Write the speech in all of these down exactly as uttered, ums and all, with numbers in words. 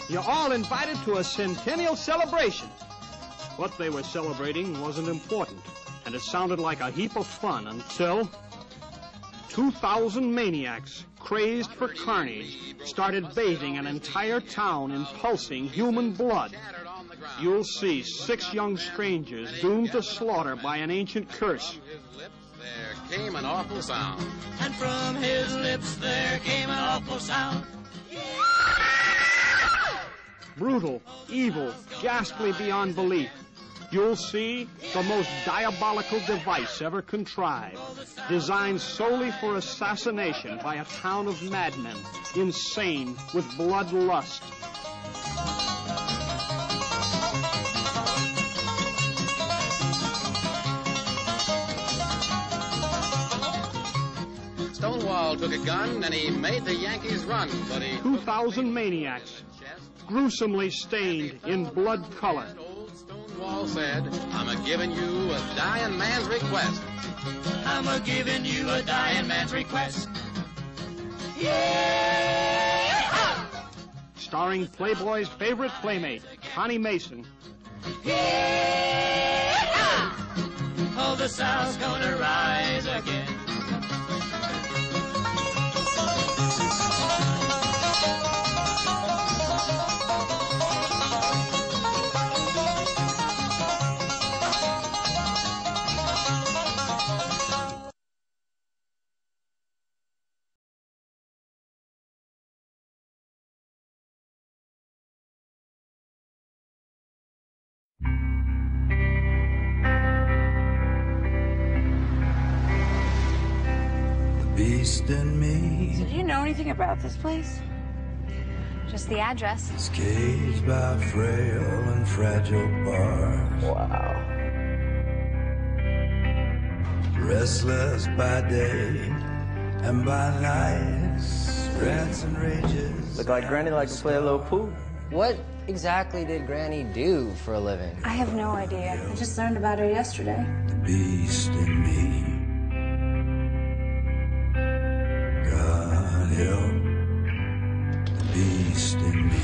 You're all invited to a centennial celebration. What they were celebrating wasn't important, and it sounded like a heap of fun until two thousand maniacs, crazed for carnage, started bathing an entire town in pulsing human blood. You'll see six young strangers doomed to slaughter by an ancient curse. There came an awful sound. And from his lips there came an awful sound. Brutal, evil, ghastly beyond belief. You'll see the most diabolical device ever contrived, designed solely for assassination by a town of madmen, insane with bloodlust. Stonewall took a gun and he made the Yankees run, but he... Two thousand maniacs, gruesomely stained in blood color. Stonewall said, I'm a-giving you a dying man's request. I'm a-giving you a dying man's request. Yeah! Starring Playboy's favorite playmate, Connie Mason. Yeah! Oh, the South's gonna rise again. Beast in me. So do you know anything about this place? Just the address. It's caged by frail and fragile bars. Wow. Restless by day and by night, rants and rages. Look like Granny likes to play a little pool. What exactly did Granny do for a living? I have no idea. I just learned about her yesterday. The beast in me. God help the beast in me.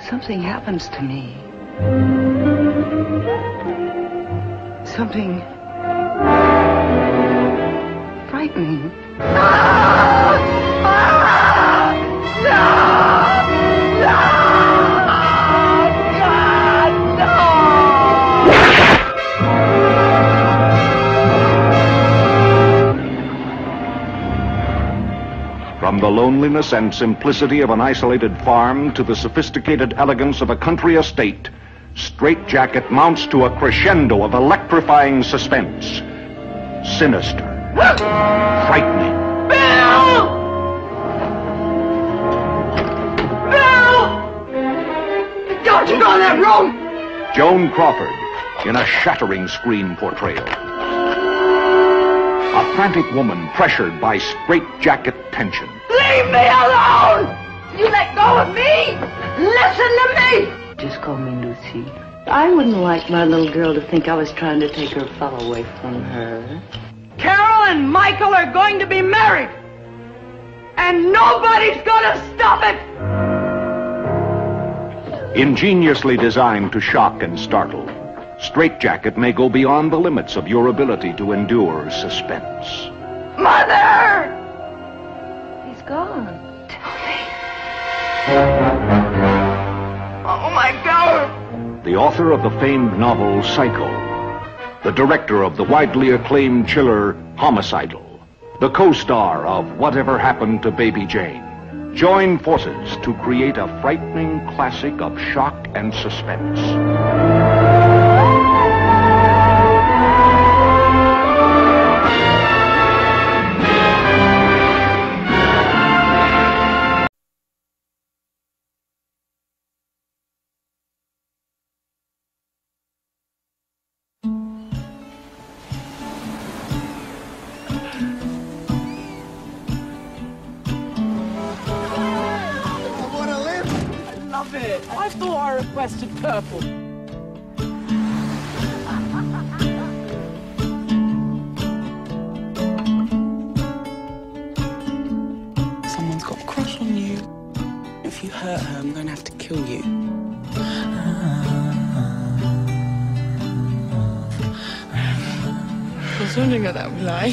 Something happens to me. Something frightening. Ah! Ah! No! No! God, no! From the loneliness and simplicity of an isolated farm to the sophisticated elegance of a country estate, Strait Jacket mounts to a crescendo of electrifying suspense. Sinister. Frightening. Bill! Bill! Don't you go in that room! Joan Crawford in a shattering screen portrayal. A frantic woman pressured by straitjacket tension. Leave me alone! You let go of me! Listen to me! Just call me Lucy. I wouldn't like my little girl to think I was trying to take her fellow away from her. Carol and Michael are going to be married! And nobody's gonna stop it! Ingeniously designed to shock and startle, Straitjacket may go beyond the limits of your ability to endure suspense. Mother! He's gone. Tell me. Oh, my God! The author of the famed novel Psycho, the director of the widely acclaimed chiller Homicidal, the co-star of Whatever Happened to Baby Jane, join forces to create a frightening classic of shock and suspense. I thought I requested purple. Someone's got a crush on you. If you hurt her, I'm going to have to kill you. I was wondering what that would be like.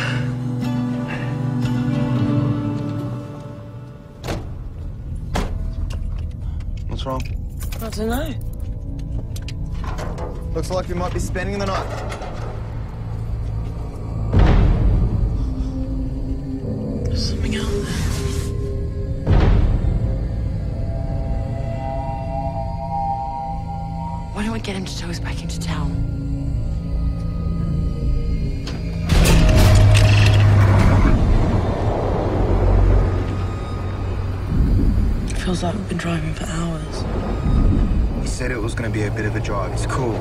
What's wrong? I don't know. Looks like we might be spending the night. There's something out there. Why don't we get him to tow us back into town? It feels like we've been driving for hours. He said it was going to be a bit of a drive. It's cool.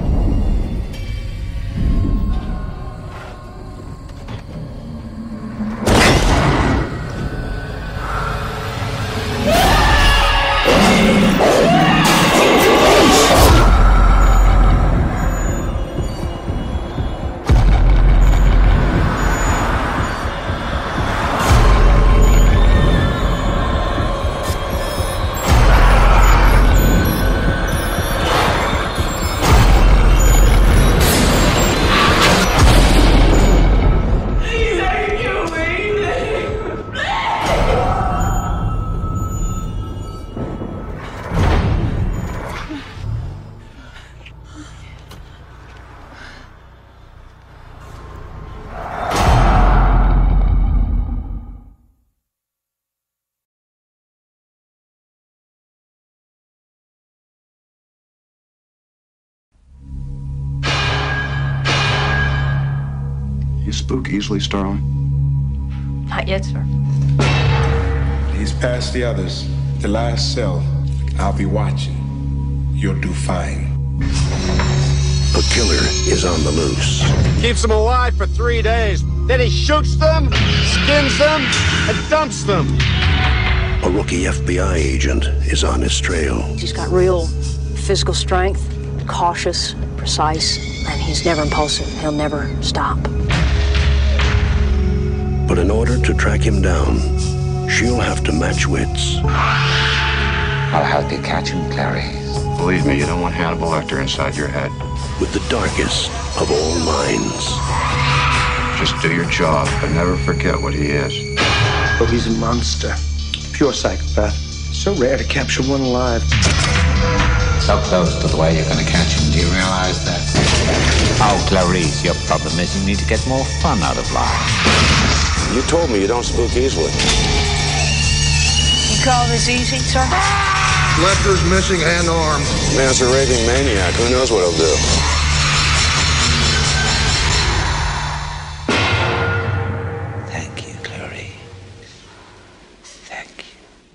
You spook easily, Starling? Not yet, sir. He's past the others. The last cell. I'll be watching. You'll do fine. A killer is on the loose. Keeps them alive for three days. Then he shoots them, skins them, and dumps them. A rookie F B I agent is on his trail. He's got real physical strength, cautious, precise, and he's never impulsive. He'll never stop. But in order to track him down, she'll have to match wits. I'll help you catch him, Clarice. Believe me, you don't want Hannibal Lecter inside your head. With the darkest of all minds. Just do your job, but never forget what he is. Oh, he's a monster. Pure psychopath. So rare to capture one alive. So close to the way you're going to catch him. Do you realize that? Oh, Clarice, your problem is you need to get more fun out of life. You told me you don't spook easily. You call this easy, sir? Lecter's missing an arm. Man's a raving maniac. Who knows what he'll do? Thank you, Clarice. Thank you.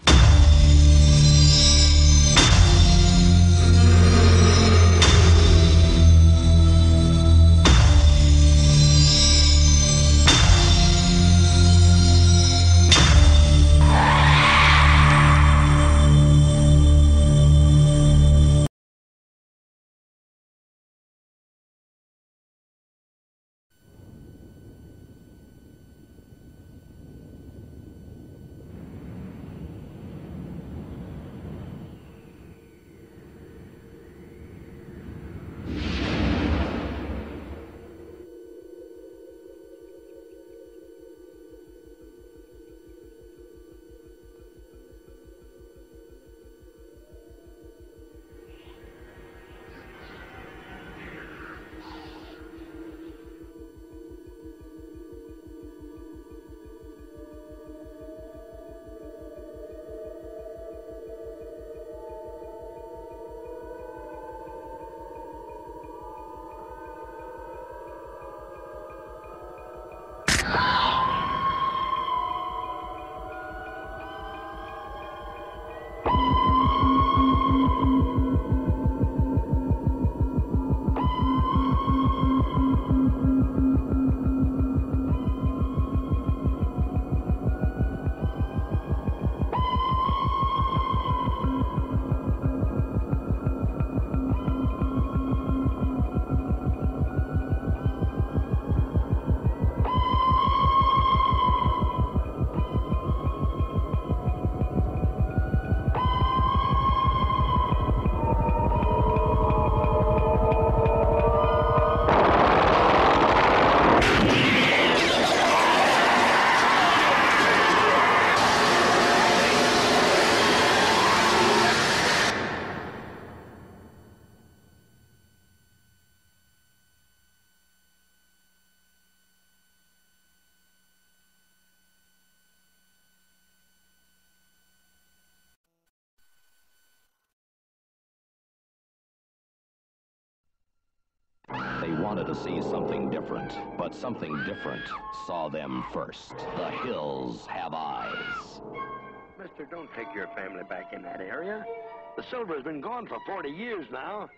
They wanted to see something different, but something different saw them first. The hills have eyes. Mister, don't take your family back in that area. The silver's been gone for forty years now.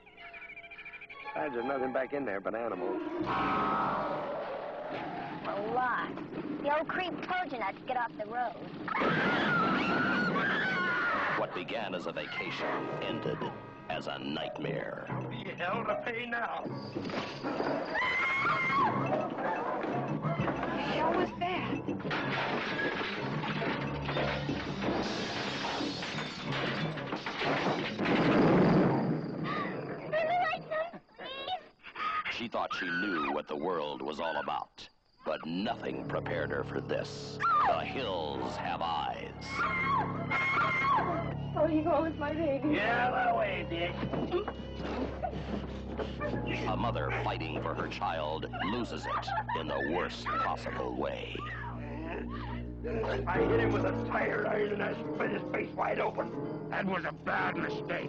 Besides, there's nothing back in there but animals. A lot. The old creep told you not to get off the road. What began as a vacation ended as a nightmare. You hell to pay now. What was that? She thought she knew what the world was all about, but nothing prepared her for this. The hills have eyes. Oh, you going with my baby? Yeah, that way, bitch. A mother fighting for her child loses it in the worst possible way. I hit him with a tire iron and I split his face wide open. That was a bad mistake.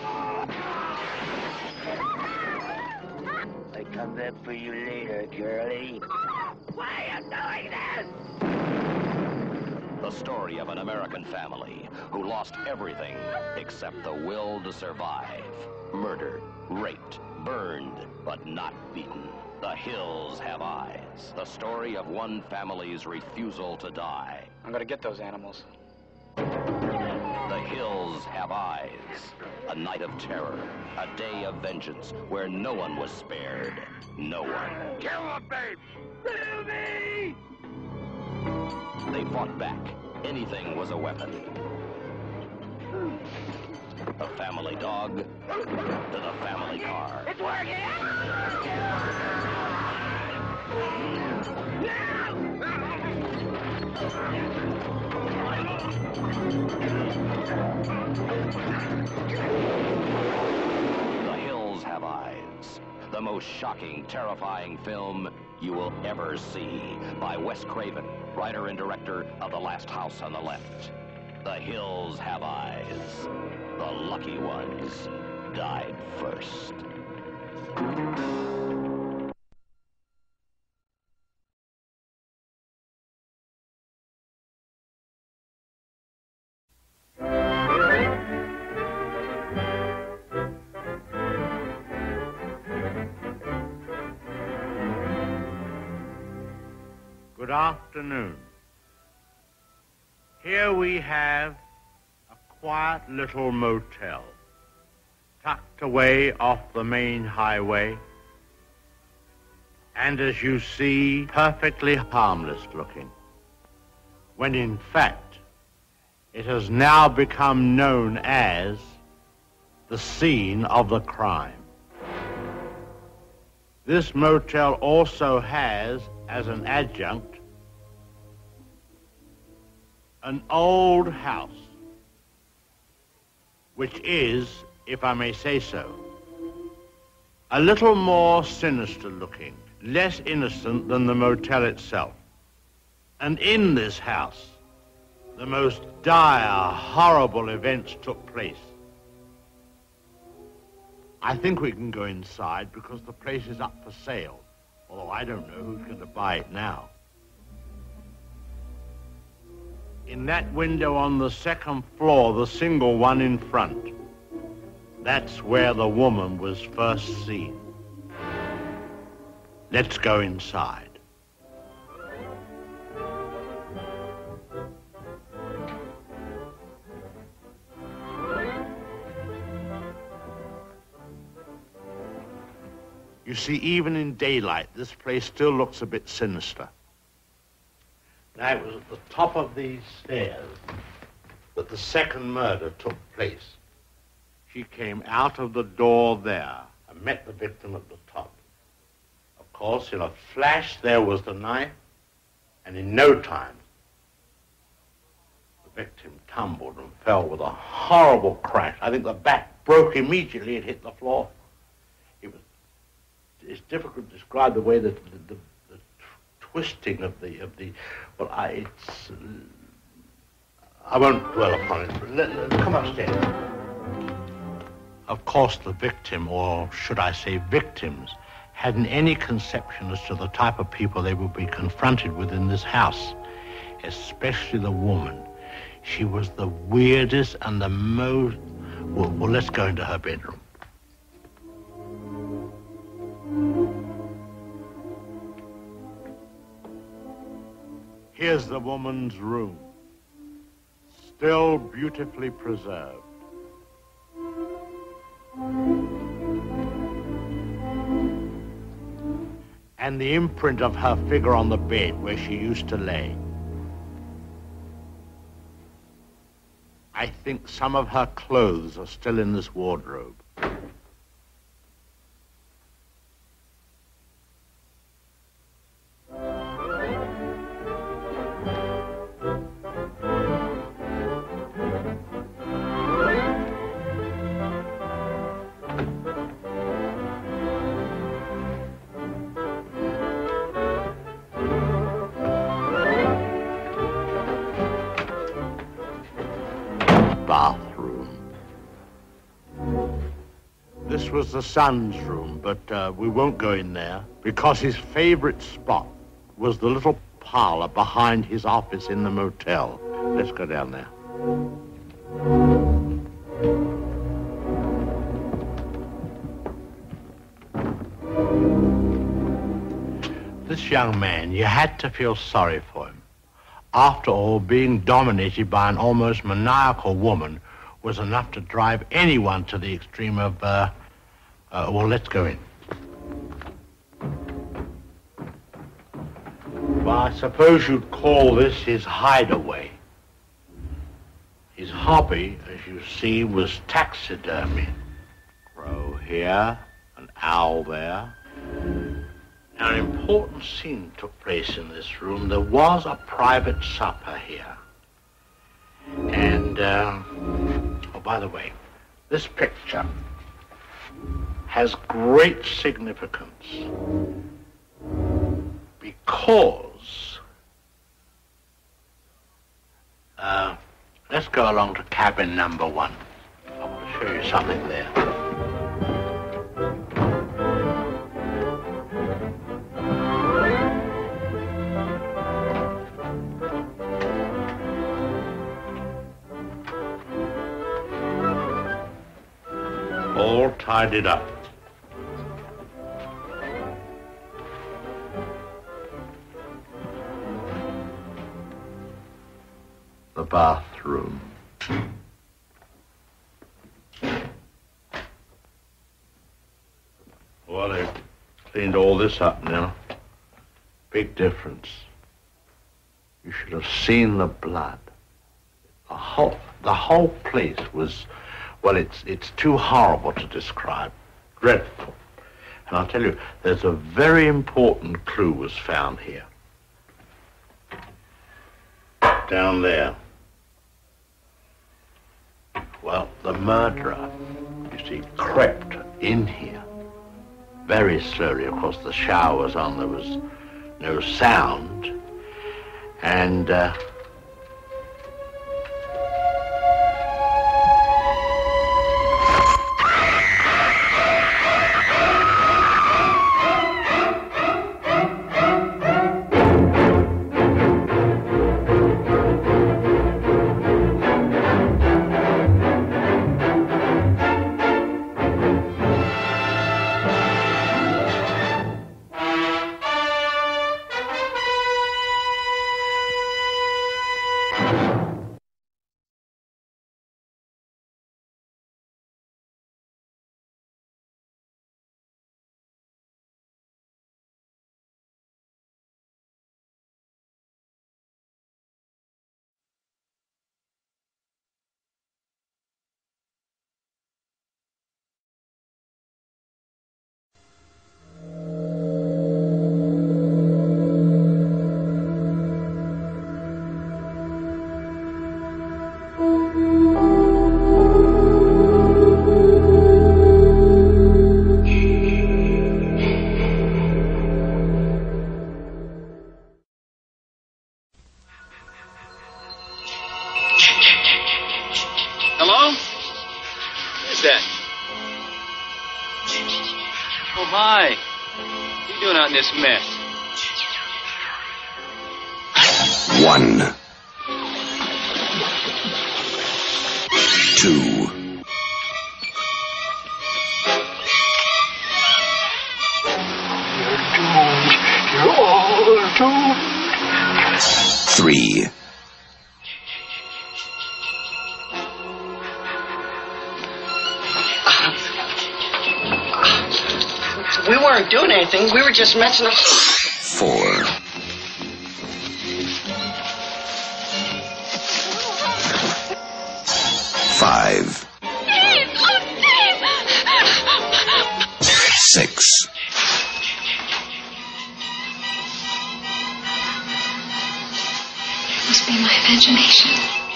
I come back for you later, Charlie. Why are you doing this? The story of an American family who lost everything except the will to survive. Murdered, raped, burned, but not beaten. The hills have eyes. The story of one family's refusal to die. I'm gonna get those animals. The hills have eyes. A night of terror. A day of vengeance where no one was spared. No one. Kill the babe! Kill me! They fought back. Anything was a weapon. the family dog to the family car. It's working! The Hills Have Eyes. The most shocking, terrifying film you will ever see by Wes Craven, writer and director of The Last House on the Left. The Hills Have Eyes. The lucky ones died first. Good afternoon. Here we have a quiet little motel, tucked away off the main highway, and as you see, perfectly harmless looking, when in fact, it has now become known as the scene of the crime. This motel also has, as an adjunct, an old house, which is, if I may say so, a little more sinister looking, less innocent than the motel itself. And in this house, the most dire, horrible events took place. I think we can go inside because the place is up for sale, although I don't know who's going to buy it now. In that window on the second floor, the single one in front, that's where the woman was first seen. Let's go inside. You see, even in daylight, this place still looks a bit sinister. Now, it was at the top of these stairs that the second murder took place. She came out of the door there and met the victim at the top. Of course, in a flash, there was the knife, and in no time, the victim tumbled and fell with a horrible crash. I think the back broke immediately and hit the floor. It was, it's difficult to describe the way that the, the twisting of the, of the, well, I, it's, uh, I won't dwell upon it. Let, let, come upstairs. Of course, the victim, or should I say victims, hadn't any conception as to the type of people they would be confronted with in this house, especially the woman. She was the weirdest and the most, well, well let's go into her bedroom. Here's the woman's room, still beautifully preserved. And the imprint of her figure on the bed where she used to lay. I think some of her clothes are still in this wardrobe. This was the son's room, but uh, we won't go in there because his favorite spot was the little parlor behind his office in the motel. Let's go down there. This young man, you had to feel sorry for him. After all, being dominated by an almost maniacal woman was enough to drive anyone to the extreme of, uh, uh, well, let's go in. Well, I suppose you'd call this his hideaway. His hobby, as you see, was taxidermy. Crow here, an owl there. Now, an important scene took place in this room. There was a private supper here. And, uh, oh, by the way, this picture has great significance because, uh, let's go along to cabin number one. I want to show you something there. All tidied up. The bathroom. Well, they cleaned all this up now. Big difference. You should have seen the blood. The whole, the whole place was, well, it's, it's too horrible to describe. Dreadful. And I'll tell you, there's a very important clue was found here. Down there. Well, the murderer, you see, crept in here very slowly. Of course, the shower was on, there was no sound. And, uh, Hello? Who's that? Oh, hi. What are you doing out in this mess? One. Two. You're all doomed. Three. We weren't doing anything. We were just messing up. Four. Five. Six. It must be my imagination.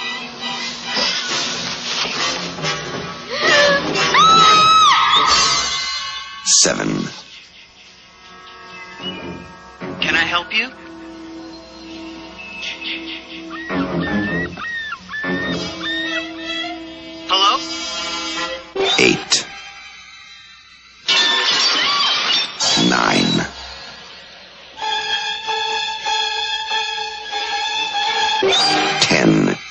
Seven. Can I help you? Hello? Eight. Nine. Ten.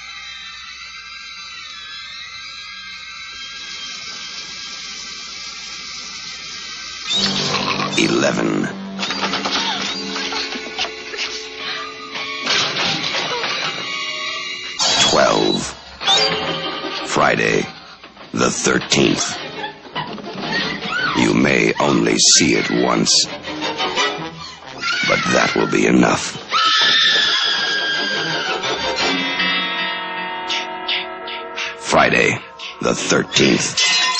Eleven. Twelve. Friday, the thirteenth. You may only see it once, but that will be enough. Friday the thirteenth.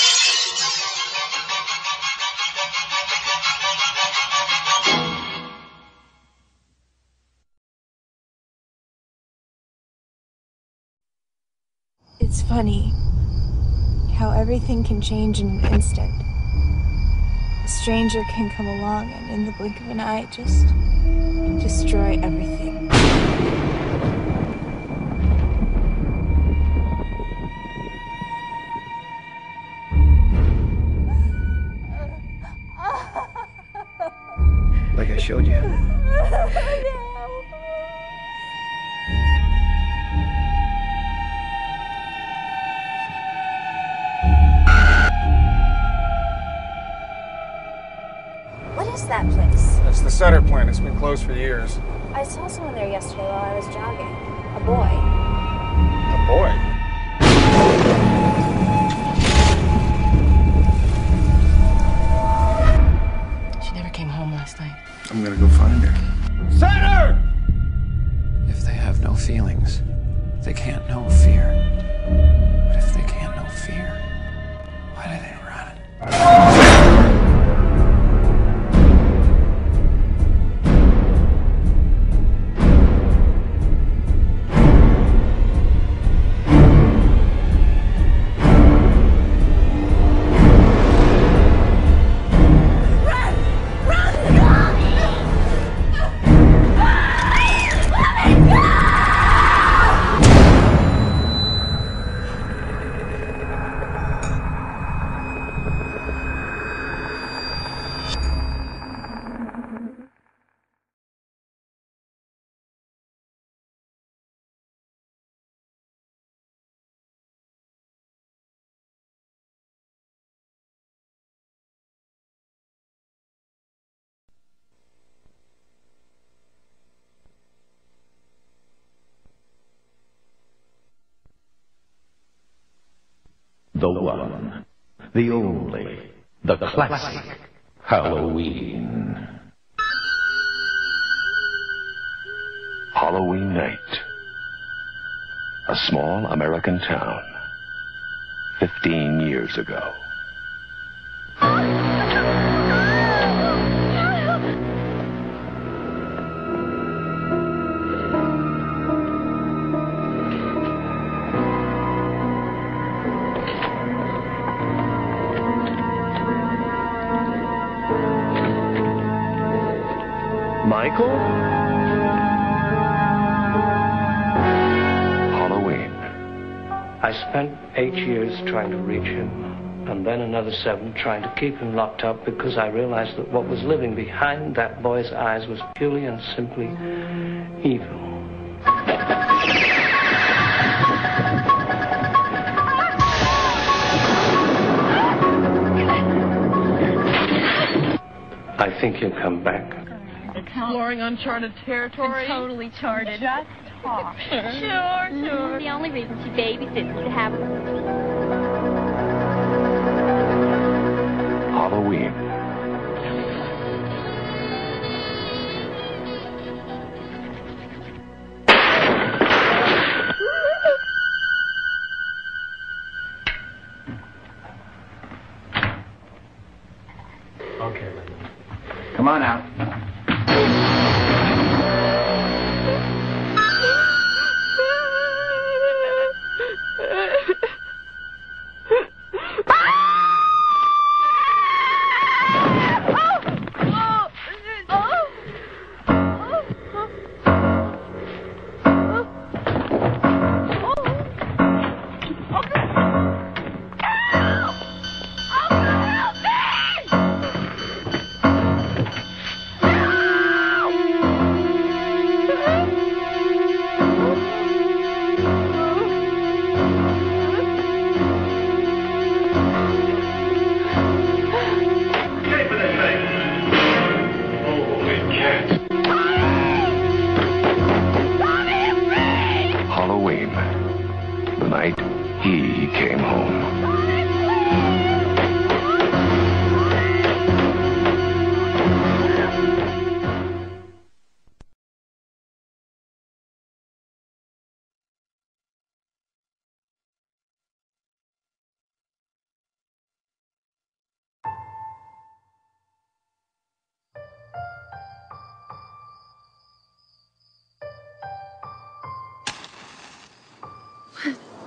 It's funny how everything can change in an instant. A stranger can come along and in the blink of an eye just destroy everything. Like I showed you. What is that place? That's the Sutter plant. It's been closed for years. I saw someone there yesterday while I was jogging. A boy. A boy? She never came home last night. I'm gonna go find her. Sutter! If they have no feelings, they can't know fear. But if they can't know fear, why do they run? The one, the only, the classic Halloween. Halloween night. A small American town. Fifteen years ago. Michael? Halloween. I spent eight years trying to reach him, and then another seven trying to keep him locked up because I realized that what was living behind that boy's eyes was purely and simply evil. I think he'll come back. Exploring uncharted territory. Totally charted. Just talk. Sure, sure. The only reason she babysits is to have Halloween. Okay, Linda. Come on out.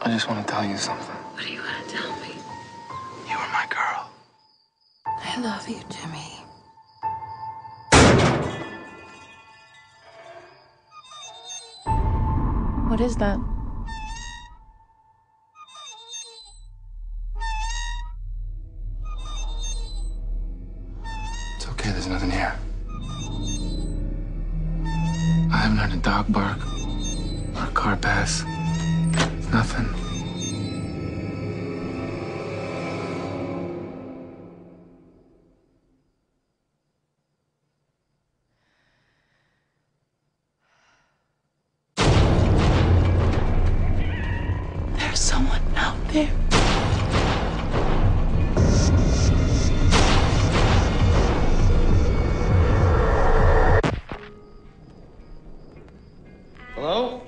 I just want to tell you something. What do you want to tell me? You are my girl. I love you, Jimmy. What is that? It's okay, there's nothing here. I haven't heard a dog bark or a car pass. Nothing. There's someone out there. Hello?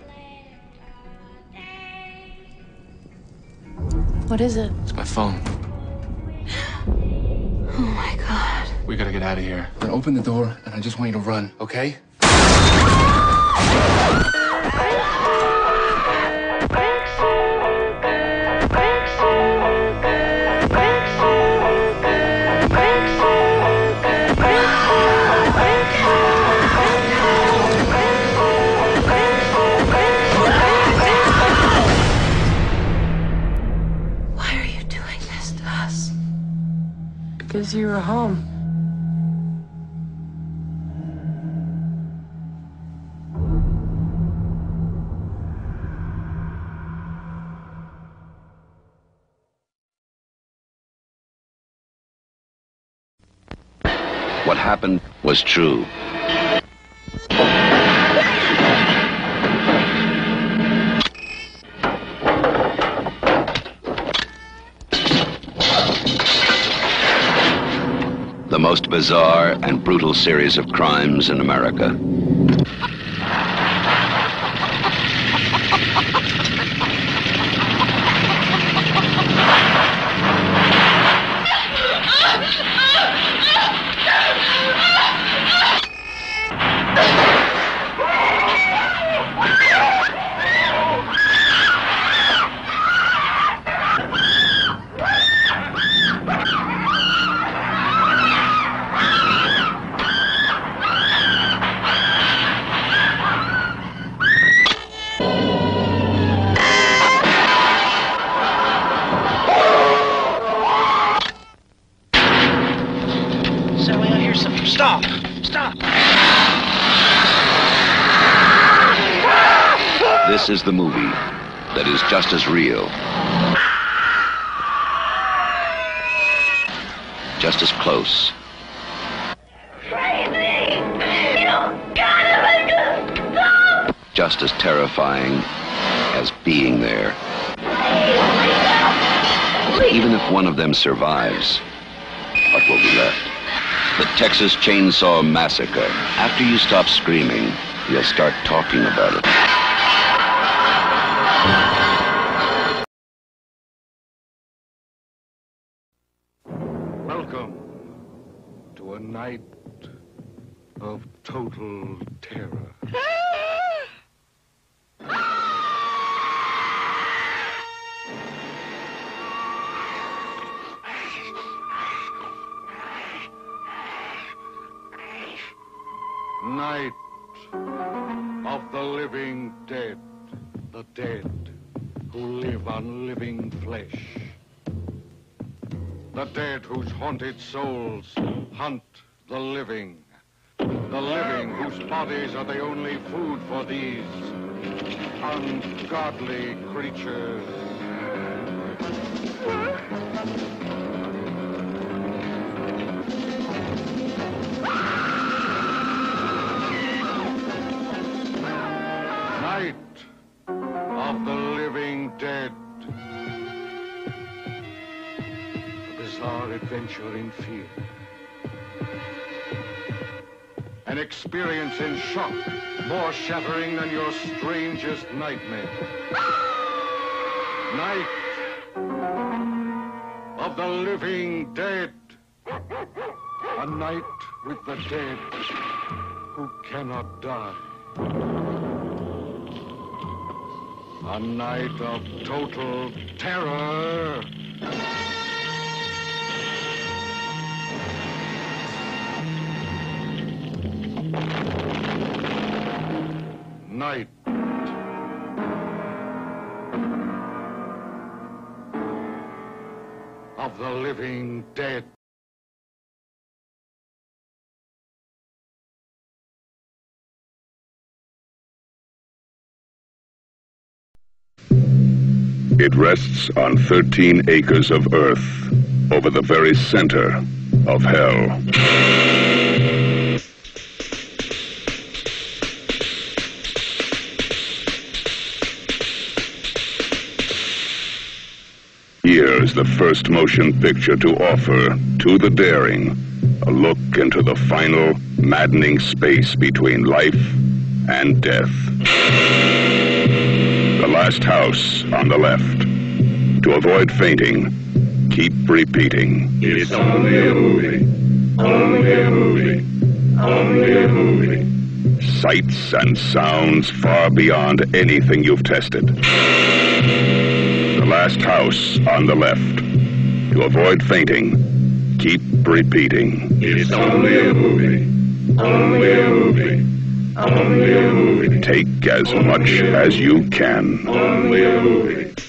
What is it? It's my phone. Oh my God. We gotta get out of here. Then open the door, and I just want you to run, okay? Why are you doing this to us? Because you were home. What happened was true. The most bizarre and brutal series of crimes in America. Sally, I hear something. Stop! Stop! This is the movie that is just as real, just as close, Crazy! You gotta make us stop! just as terrifying as being there. Even if one of them survives, what will be left? The Texas Chainsaw Massacre. After you stop screaming, you'll start talking about it. Welcome to a night of total terror. Night of the living dead, the dead who live on living flesh. The dead whose haunted souls hunt the living. The living whose bodies are the only food for these ungodly creatures. Night of the living dead. A bizarre adventure in fear. An experience in shock, more shattering than your strangest nightmare. Night of the living dead. A night with the dead who cannot die. A night of total terror. Night of the Living Dead. It rests on thirteen acres of earth, over the very center of hell. Here's the first motion picture to offer to the daring a look into the final, maddening space between life and death. The Last House on the left. To avoid fainting, keep repeating. It's only a movie. Only a movie. Only a movie. Sights and sounds far beyond anything you've tested. The Last House on the left. To avoid fainting, keep repeating. It's only a movie. Only a movie. Only a movie. Take as much as you can. Only a movie.